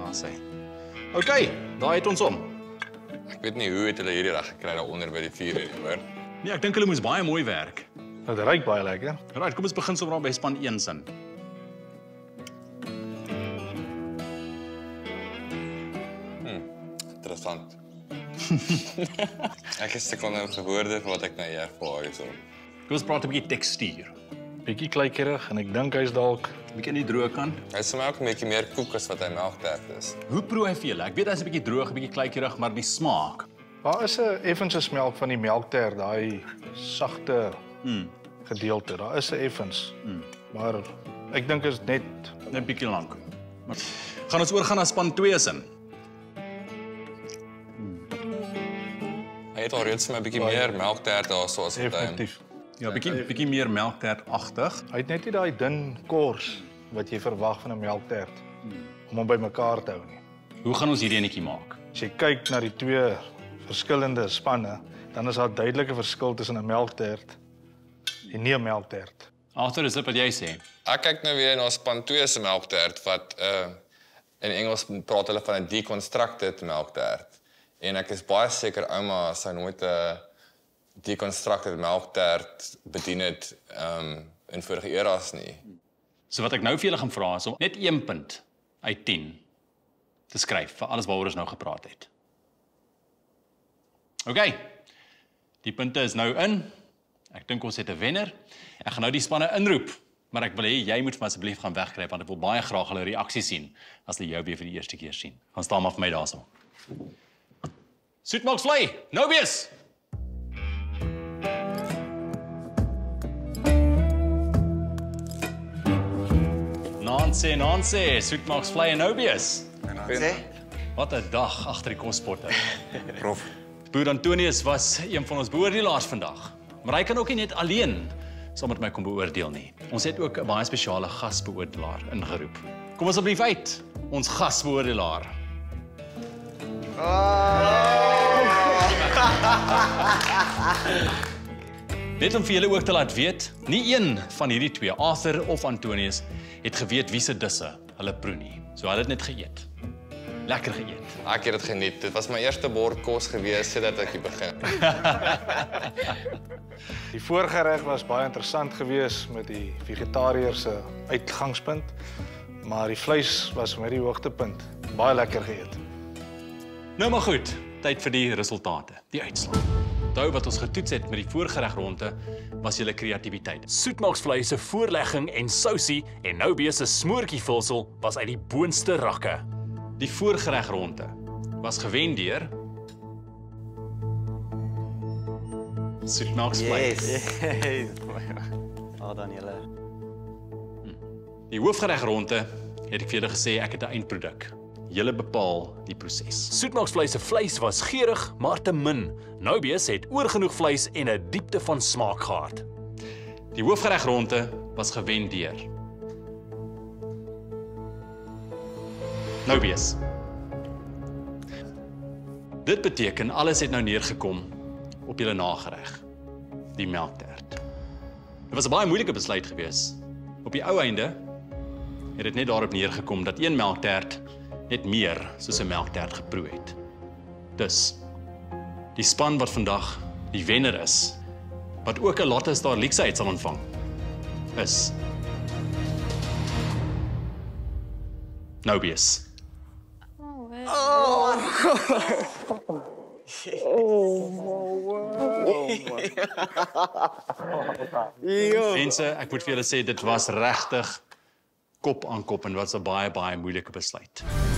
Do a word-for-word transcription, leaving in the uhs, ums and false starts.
daar sê. OK, daar het ons om. Ek weet nie hoe het hulle hierdie reg gekry daaronder by die vuur nie, hoor. Nee, ek dink hulle moes baie mooi werk. Dit ruik baie lekker. Right, kom ons begin sommer by span een sin. Interessant. Ek is te kon nou gehoorde vir wat ek nou hier ervaar het. Kom ons praat 'n bietjie tekstuur. Bietjie kleikerig en ek dink hy's dalk bietjie aan die droë kant. Hy is vir my ook 'n bietjie meer koek as wat hy melktert is. Hoe proe hy vir julle? Ek weet hy's 'n bietjie droog, 'n bietjie kleikerig, maar die smaak. Daar is 'n effense smelk van die melktert, daai sagte mm. gedeelte. Daar is 'n effens. Mm. Maar ek dink is net 'n bietjie lank. Maar gaan ons oorgaan na span twee sin. Hy het alreeds vir my 'n bietjie meer melktert daar so as effektief. Ja, bietjie bietjie meer melktertagtig. Hy het net nie daai dun kors wat jy verwag van 'n melktert hmm. om hom bymekaar te hou nie. Hoe gaan ons hierdie enetjie maak? As jy kyk na die twee verskillende spanne, dan is daar 'n duidelike verskil tussen 'n melktert en nie 'n melktert. Arthur, is dit wat jy sê? Ek kyk nou weer na span twee se melktert wat uh in Engels praat hulle van 'n deconstructed melktert. En ek is baie seker ouma sou nooit 'n deconstructed melktert bedien het um, in vorige eras nie. So wat ek nou vir julle gaan vra is om net een punt uit tien te skryf vir alles waaroor ons nou gepraat het. OK. Die punte is nou in. Ek dink ons het 'n wenner. Ek gaan nou die spanne inroep, maar ek wil hê jy moet vir asseblief gaan wegkruip want ek wil baie graag hulle reaksie sien as hulle jou weer vir die eerste keer sien. Gaan staan maar vir my daarso. Soetmaaks vlei, Noubees. Nanse, Nanse, Soetmaaks vlei en Noubees. Wat 'n dag agter die kospotte. Prof. Boer Antonius was een van ons beoordelaars vandag. Maar hy kan ook nie net alleen saam met my kom beoordeel nie. Ons het ook 'n baie spesiale gasbeoordelaar ingeroep. Kom asseblief uit, ons gasbeoordelaar. Net om vir julle ook te laat weet, nie een van hierdie twee, Arthur of Antonius, het geweet wie se disse hulle proe nie. So hulle het net geëet. Lekker geëet. Ek het dit geniet. Dit was my eerste bord kos gewees sedert ek hier begin. Die voorgereg was baie interessant geweest met die vegetariërs se uitgangspunt, maar die vleis was vir my die hoogtepunt. Baie lekker geëet. Nou maar goed, tyd vir die resultate, die uitslag. Onthou wat ons getoets het met die voorgeregronde was julle kreatiwiteit. Soetmaaksvleis se voorlegging en sousie en Noubees se smoortjievulsel was uit die boonste rakke. Die voorgeregronde was gewen deur soetmaaksvleis. Yes. Oh, dan julle. Die hoofgeregronde het ek vir julle gesê ek het 'n eindproduk. Julle bepaal die proses. Soetmaaksvleis se vleis was geurig, maar te min. Noubees het oorgenoeg vleis en 'n diepte van smaak gehad. Die hoofgeregronde was gewen deur Noubees. Dit beteken alles het nou neergekom op julle nagereg, die melktert. Dit was 'n baie moeilike besluit geweest. Op die ou einde het dit net daarop neergekom dat een melktert net meer soos 'n melktert geproe het. Dus die span wat vandag die wenner is, wat ook 'n Lotte Star League uit sal ontvang, is Noubees. Oh. Mense, ek moet vir julle sê dit was regtig kop aan kop en dit was 'n baie baie moeilike besluit.